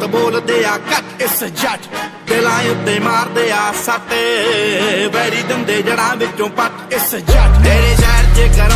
ਬੋਲਦੇ ਆ ਕੱਟ ਇਸ ਜੱਟ ਦਿਲਾਂ ਉੱਤੇ ਮਾਰਦੇ ਆ ਸੱਟ ਵੈਰੀ ਦੰਦੇ ਜੜਾਂ ਵਿੱਚੋਂ ਪੱਟ ਇਸ ਜੱਟ ਤੇਰੇ ਸ਼ਹਿਰ 'ਚ